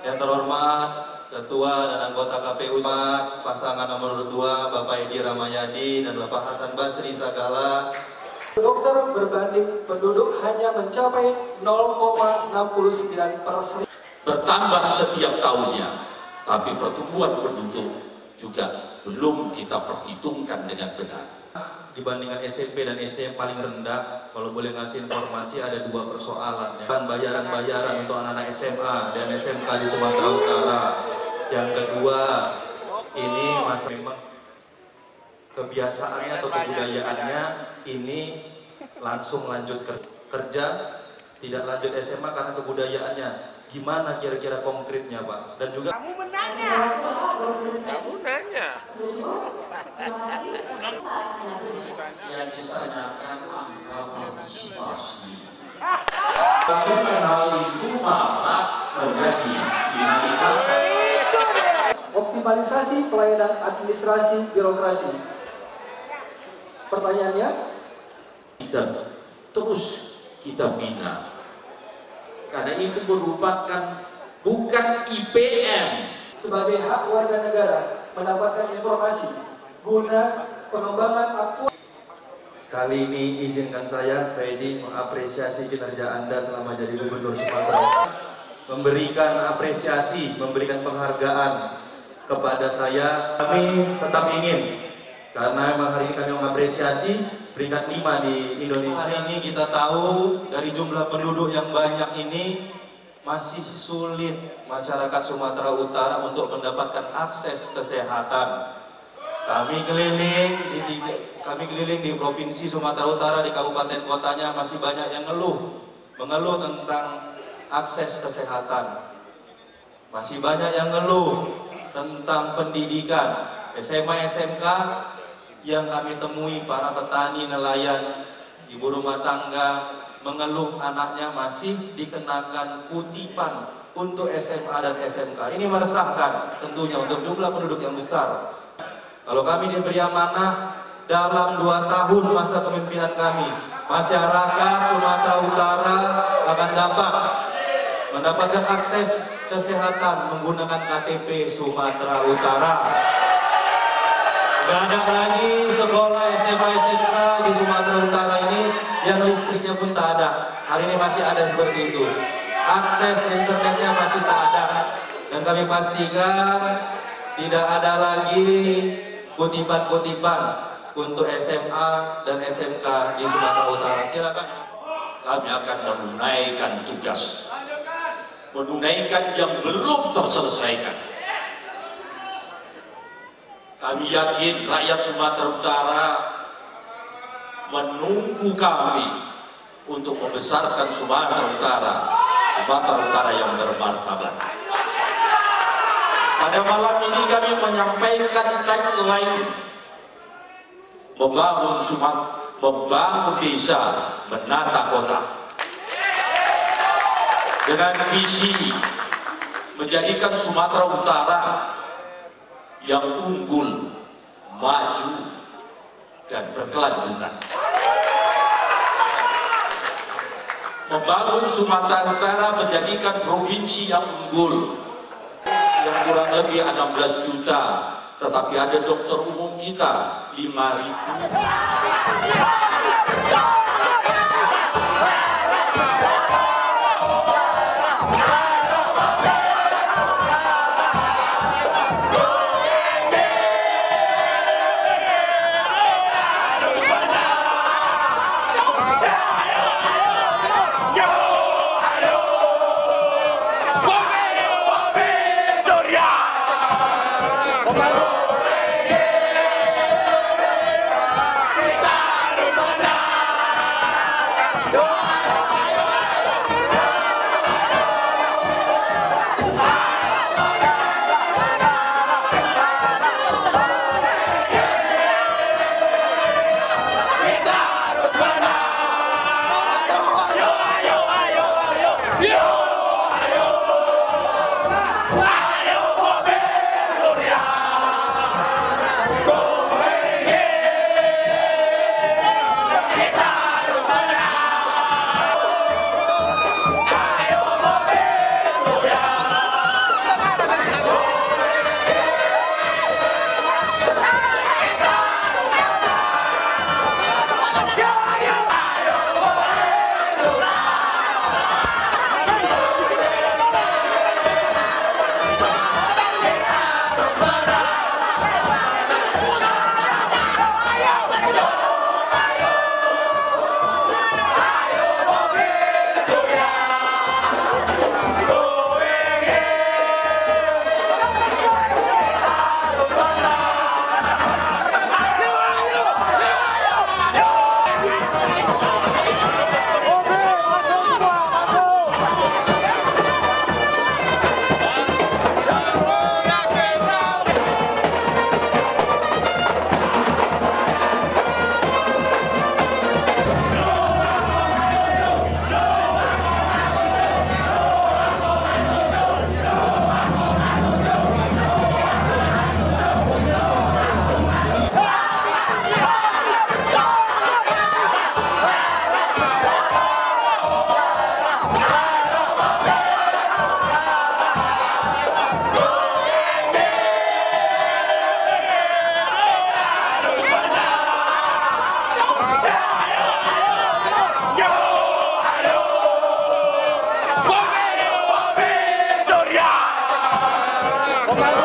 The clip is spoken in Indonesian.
Yang terhormat Ketua dan anggota KPU pasangan nomor 2 Bapak Edi Ramayadi dan Bapak Hasan Basri Sagala. Dokter berbanding penduduk hanya mencapai 0,69%. Bertambah setiap tahunnya, tapi pertumbuhan penduduk juga belum kita perhitungkan dengan benar. Dibandingkan SMP dan SD yang paling rendah, kalau boleh ngasih informasi ada 2 persoalan. Bayaran-bayaran untuk anak-anak SMA dan SMK di Sumatera Utara. Yang kedua, ini masih memang kebiasaannya atau kebudayaannya ini langsung lanjut kerja, tidak lanjut SMA karena kebudayaannya. Gimana kira-kira konkretnya, Pak? Dan juga kamu menanya. Yang ditanyakan angka partisipasi. Bagaimana hal itu malah menjadi dinamika. Optimalisasi pelayanan administrasi birokrasi. Pertanyaannya, Dan terus kita bina. Karena itu merupakan bukan IPM. sebagai hak warga negara mendapatkan informasi guna pengembangan aktual. kali ini izinkan saya, Pak Edi, mengapresiasi kinerja Anda selama jadi Gubernur Sumatera. Memberikan apresiasi, memberikan penghargaan kepada saya. Kami tetap ingin, karena memang hari ini kami mengapresiasi peringkat 5 di Indonesia. Hari ini kita tahu dari jumlah penduduk yang banyak ini masih sulit masyarakat Sumatera Utara untuk mendapatkan akses kesehatan. Kami keliling di Provinsi Sumatera Utara, di kabupaten kotanya masih banyak yang mengeluh tentang akses kesehatan. Masih banyak yang ngeluh tentang pendidikan. SMA SMK yang kami temui para petani, nelayan, ibu rumah tangga mengeluh anaknya masih dikenakan kutipan untuk SMA dan SMK. Ini meresahkan tentunya untuk jumlah penduduk yang besar. Kalau kami diberi amanah dalam 2 tahun masa kepemimpinan kami, masyarakat Sumatera Utara akan mendapatkan akses kesehatan menggunakan KTP Sumatera Utara. Gak ada lagi sekolah SMA SMK di Sumatera Utara ini yang listriknya pun tak ada. Hari ini masih ada seperti itu. Akses internetnya masih tak ada. Dan kami pastikan tidak ada lagi kutipan-kutipan untuk SMA dan SMK di Sumatera Utara. Silakan. Kami akan menunaikan tugas. Menunaikan yang belum terselesaikan. Kami yakin rakyat Sumatera Utara menunggu kami untuk membesarkan Sumatera Utara yang bermartabat. Pada malam ini kami menyampaikan tagline membangun desa, menata kota. Dengan visi menjadikan Sumatera Utara yang unggul, maju, dan berkelanjutan. Membangun Sumatera Utara menjadikan provinsi yang unggul, yang kurang lebih 16 juta, tetapi ada dokter umum kita 5.000. Pemalu.